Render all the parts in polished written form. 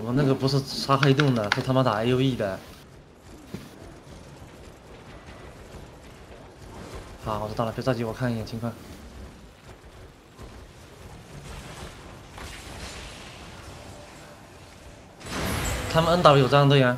我那个不是刷黑洞的，是他妈打 AOE 的。好，我知道了，别着急，我看一眼情况。他们 NW 有战队啊，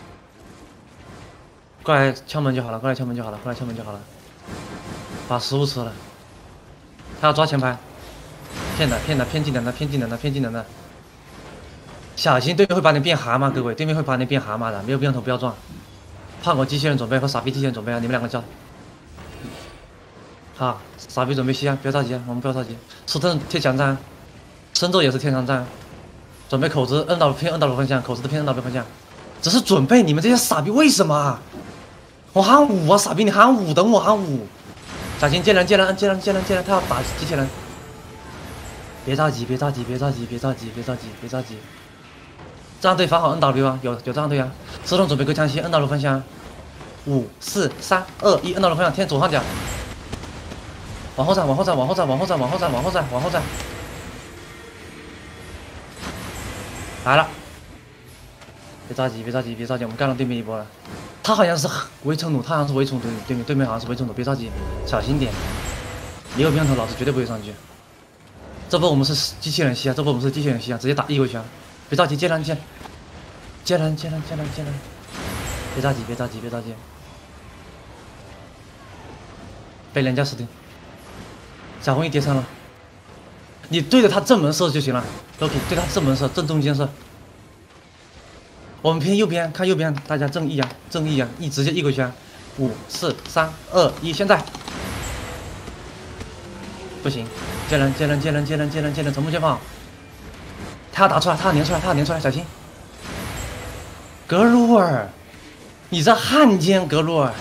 过来敲门就好了，过来敲门就好了，过来敲门就好了。把食物吃了，他要抓前排，骗的，骗技能的，骗技能的，骗技能的。小心对面会把你变蛤蟆，各位，对面会把你变蛤蟆的，没有变头不要撞。胖狗机器人准备和傻逼机器人准备啊，你们两个交。好，傻逼准备吸啊，不要着急啊，我们不要着急。石头贴墙站，深州也是贴墙站，准备口子摁到偏摁到方向，口子的偏摁到方向。只是准备，你们这些傻逼为什么啊？我喊5啊，傻逼你喊5，等我喊5。小心接人，他要打机器人。别着急，别着急，别着急，别着急，别着急，别着急。战队发好 NW 啊，有战队啊。石头准备割枪西，摁到方向。5、4、3、2、1，摁到方向，贴左上角。往后站，往后站，往后站，往后站，往后站，往后站，往后站。来了。别着急，别着急，别着急，我们干了对面一波了。他好像是围城弩，他好像是围城对面好像是围城弩，别着急，小心点。没有边头，老子绝对不会上去。这波我们是机器人吸啊，这波我们是机器人吸啊，直接打1回拳。别着急，接人。别着急，别着急，别着急。被人家死定。小红衣跌伤了，你对着他正门射就行了。Loki 对他正门射，正中间射。我们偏右边，看右边，大家正义啊，直接1回拳。5、4、3、2、1，现在。不行，接人，从目前放。他要打出来，他要粘出来，小心。格鲁尔，你这汉奸格鲁尔。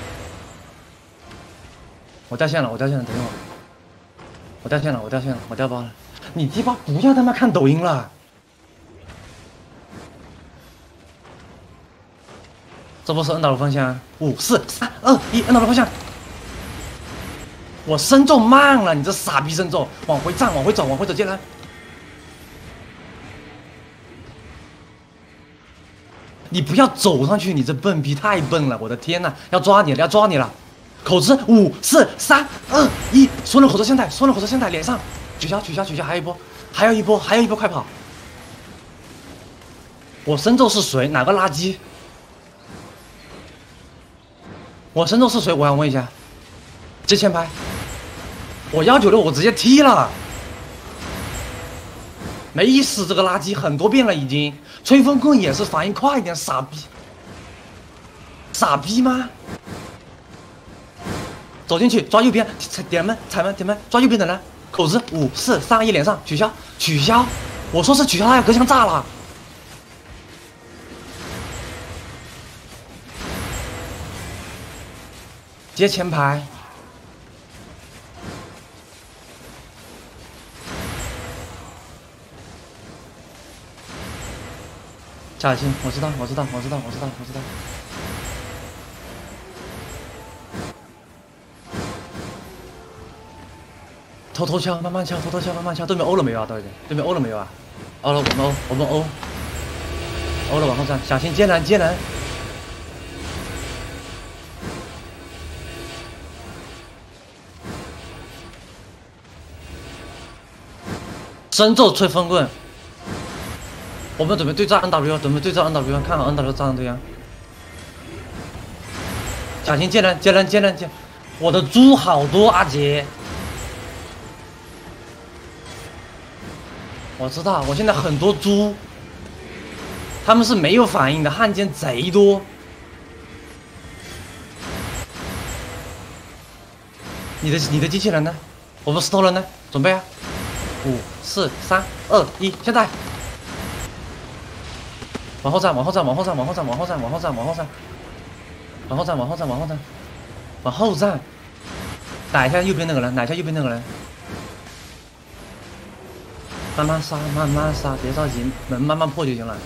我掉线了，等一会儿。我掉线了，我掉包了。你鸡巴不要他妈看抖音了。这波是摁到了方向，5、4、3、2、1，摁到了方向。我身咒慢了，你这傻逼身咒，往回站，往回走，接人。你不要走上去，你这笨逼太笨了，我的天呐，要抓你了，口子5、4、3、2、1，所有人口子先带，脸上取消，还有一波，快跑！我身咒是谁？哪个垃圾？我身咒是谁？我想问一下。接前排。我196，我直接踢了。没死这个垃圾很多遍了已经。吹风棍也是反应快一点，傻逼。傻逼吗？走进去抓右边，点门，踩门，抓右边的人。口子5、4、3、1，脸上取消。我说是取消，他要隔墙炸了。接前排。小心，我知道。偷敲，慢慢敲，对面欧了没有啊？对面欧了没有啊？欧了，我们欧了，往后站，小心接人。深咒吹风棍。我们准备对战 NW，看好 NW 战队啊！小心接人！我的猪好多，阿杰。我知道，我现在很多猪，他们是没有反应的，汉奸贼多。你的机器人呢？我们石头人呢？准备啊！5、4、3、2、1，现在！往后站，打一下右边那个人，慢慢杀，别着急，门慢慢破就行了。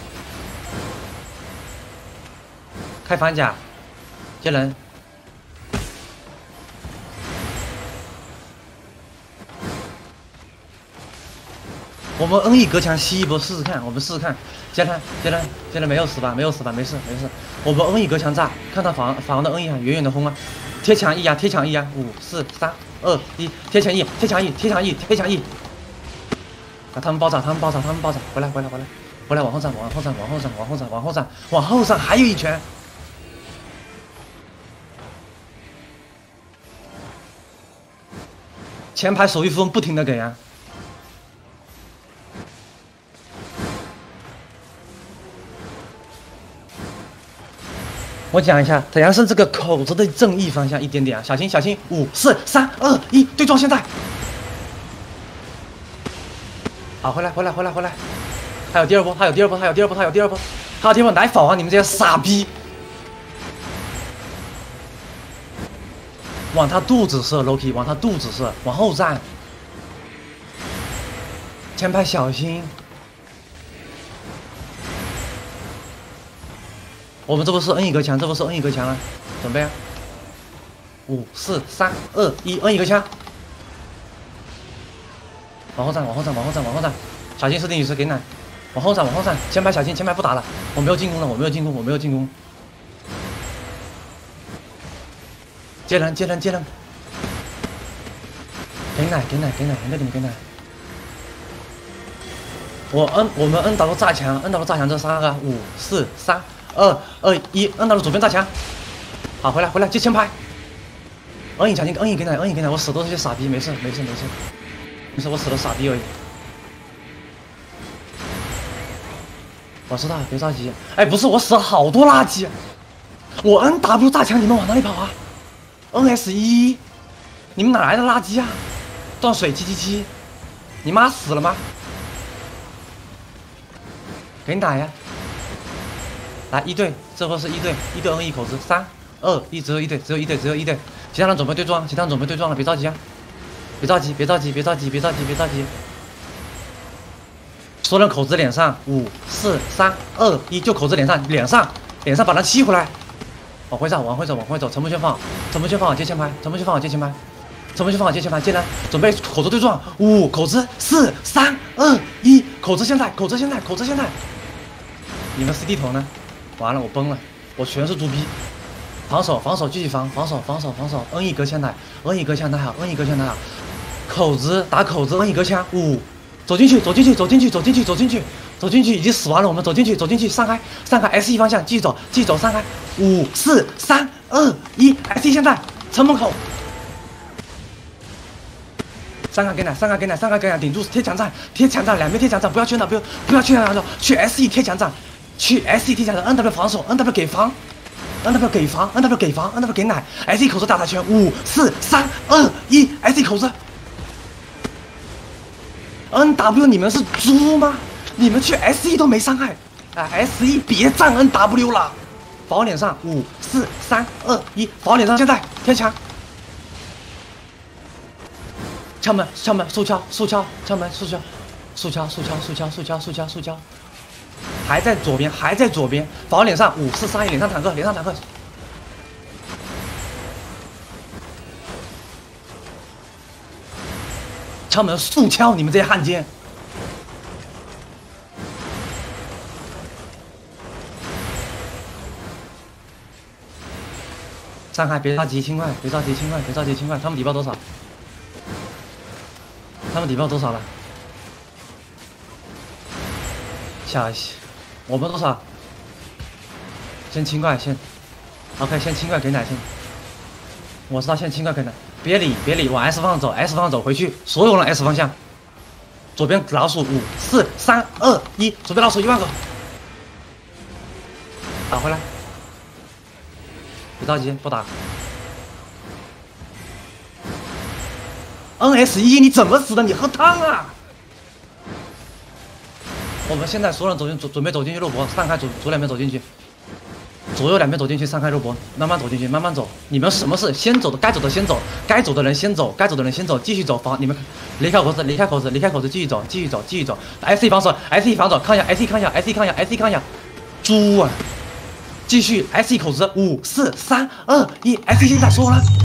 开反甲，接人。 我们 N E 隔墙吸一波试试看，我们试试看。接着没有死吧，没有死吧，没事。我们 N E 隔墙炸，看他反的 N E 啊，远远的轰啊，贴墙 E 啊，贴墙 E 啊，5、4、3、2、1，贴墙 E， 贴墙 E， 贴墙 E， 贴墙 E。啊，他们爆炸，回来，往后站，还有一拳。前排手一风不停的给啊。我讲一下，太阳升这个口子的正义方向一点点啊，小心！5、4、3、2、1，对撞！现在，好，回来！还有第二波，来否啊！你们这些傻逼，往他肚子射 ，Loki， 往他肚子射，往后站，前排小心。我们这波是 N 一隔墙，了，准备啊！5、4、3、2、1 ，N 一隔墙，往后站，小心是定雨石给奶，往后站，前排小心，前排不打了，我没有进攻，接人，给奶，给奶，我们 N 打到炸墙，这3个，5、4、3、2、1，摁到了左边炸墙，好，回来，接前排，N 一强劲，N 一给奶，我死都是些傻逼，没事，我死的傻逼而已。我知道，别着急，哎，不是，我死了好多垃圾，我 NW 炸墙，你们往哪里跑啊 ？NS1，你们哪来的垃圾啊？断水777，你妈死了吗？给你打呀！来一队，这波是一队 N 一口子，3、2、1，只有一队，其他人准备对撞了，别着急啊，别着急，所有人口子脸上，5、4、3、2、1，就口子脸上把他吸回来，往回走，城门圈放好接前排，接人准备口子对撞，5口子4、3、2、1，口子现在，你们 CD 头呢？完了，我崩了，我全是猪逼，防守，继续防守 ，N 一隔墙来好，口子打口子 ，N 一隔墙，5，走进去，已经死完了，我们走进去，散开 ，S1 方向继续走散开，5、4、3、2、1 ，S1 现在城门口，三个给奶，顶住贴墙站，两边贴墙站，不要去那，不要去那，去 S1 贴墙站。NW 防守 ，NW 给防 ，NW 给奶 ，S1 口子大打拳，5、4、3、2、1 ，S1 口子 ，NW 你们是猪吗？你们去 S1 都没伤害，S1 别站 NW 了，防我脸上，5、4、3、2、1，防我脸上，现在贴墙，敲门，速敲，敲门，速敲。还在左边，防我脸上，5、4、3、1，脸上坦克，敲门速敲，你们这些汉奸！上海别着急，轻快，他们底包多少？了？下一期。我们多少？先轻快，OK， 先轻快给奶先。我知道，先轻快给奶，别理，往 S 方向走，回去，所有人 S 方向。左边老鼠，5、4、3、2、1，左边老鼠1万个。打回来，别着急，不打。NS1，你怎么死的？你喝汤啊！我们现在所有人准备走进去肉搏，散开左两边走进去，左右两边走进去，散开肉搏，慢慢走进去，慢慢走。你们什么事？先走的，该走的先走，该走的人先走，继续走，你们离开口子，继续走。SE 防守，看一下，猪啊！继续 SE 口子，5、4、3、2、1，SE 现在说了。